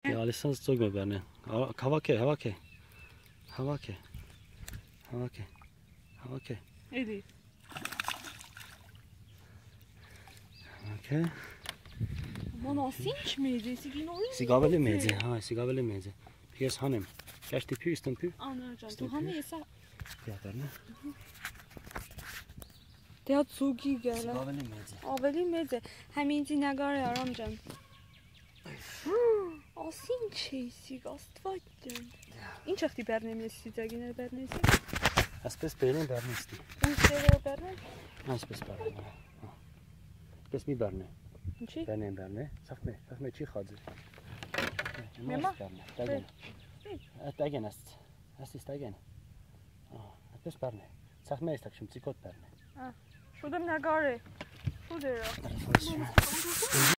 Ալիսանց ծոգ մբerne։ Հավաք է։ Էդի։ Okay. Մանաս ինչ մեծ է, սիգինորի։ Սիգավելի մեծ է, հա, սիգավելի մեծ է։ Ես հանեմ։ Կաշտի փի, ստմփի։ Անա ջան, դու հանե եսա։ Դիատերնա։ Դե ծուգի գալա։ Սիգավելի մեծ է։ Ավելի մեծ է։ Համինցի նագար է Արամ ջան։ Աս ինչ է, սիգ աստված ջան։ Ինչ ախտի բեռնեմ ես սիծագիներ բեռնեսի։ Ասպես բերեն բեռնեստի։ Ինչեր բեռնեմ։ Այսպես բեռնեմ։ Պես մի բեռնե։ Ինչի։ Բեռնե։ Սախմե չի խածը։ Մեմա։ Տագեն։ Տագեն ասես տագեն։ Այդպես բեռնե։ Սախմե էս տակշում ծիկոտ բեռնե։ Շուտեմ նագար է։ Շուտ էր։